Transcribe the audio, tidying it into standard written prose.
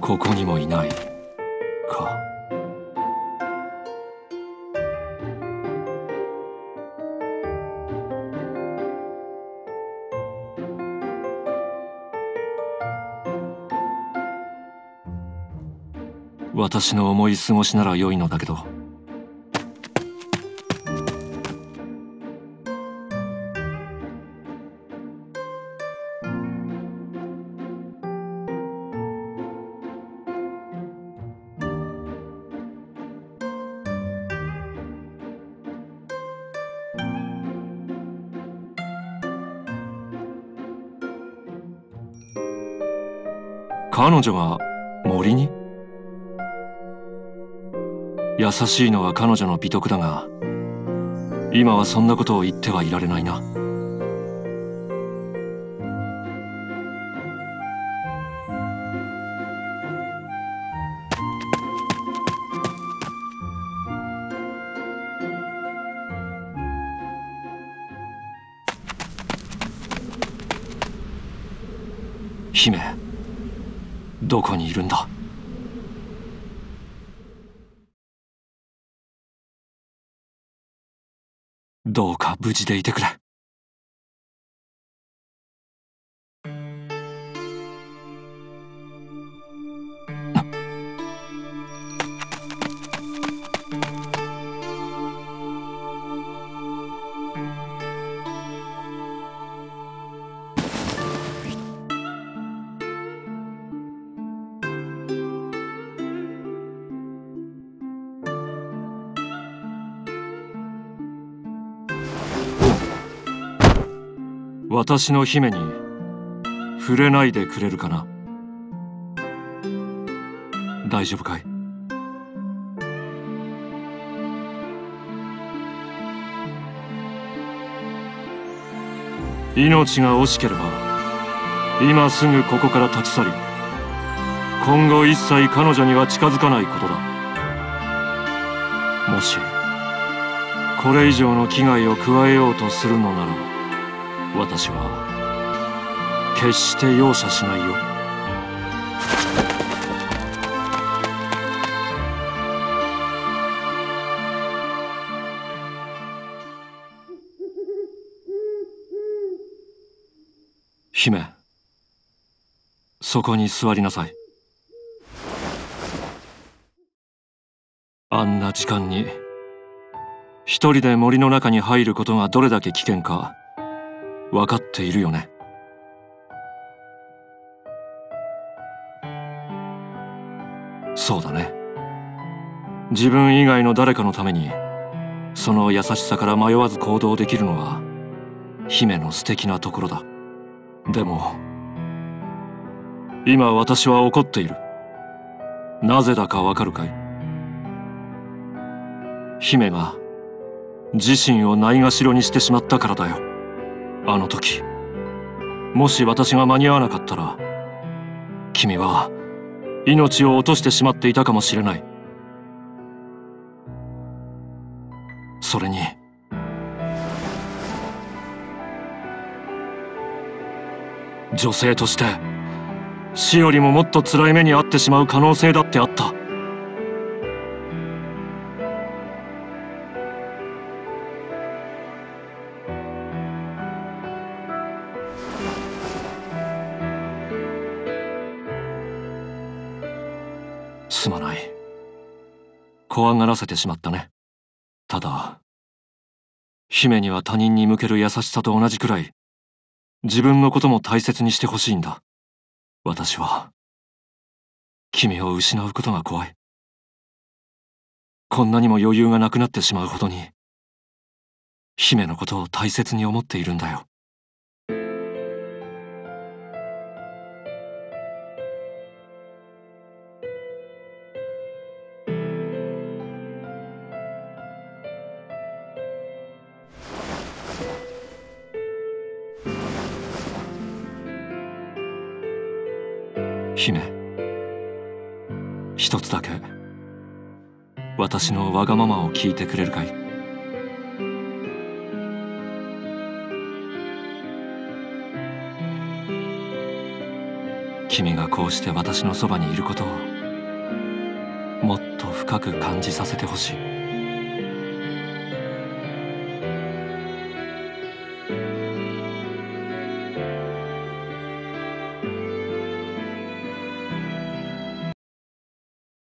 ここにもいないか。私の思い過ごしなら良いのだけど。彼女が森に？優しいのは彼女の美徳だが、今はそんなことを言ってはいられないな。姫、どこにいるんだ？どうか無事でいてくれ。私の姫に触れないでくれるかな。大丈夫かい？命が惜しければ今すぐここから立ち去り、今後一切彼女には近づかないことだ。もしこれ以上の危害を加えようとするのなら、私は決して容赦しないよ。姫、そこに座りなさい。あんな時間に一人で森の中に入ることがどれだけ危険か分かっているよね。そうだね。自分以外の誰かのためにその優しさから迷わず行動できるのは姫の素敵なところだ。でも今私は怒っている。なぜだかわかるかい？姫が自身をないがしろにしてしまったからだよ。あの時もし私が間に合わなかったら、君は命を落としてしまっていたかもしれない。それに女性として死よりももっと辛い目に遭ってしまう可能性だってあった。すまない。怖がらせてしまったね。ただ姫には他人に向ける優しさと同じくらい自分のことも大切にしてほしいんだ。私は君を失うことが怖い。こんなにも余裕がなくなってしまうほどに姫のことを大切に思っているんだよ。姫、一つだけ私のわがままを聞いてくれるかい？ 君がこうして私のそばにいることをもっと深く感じさせてほしい。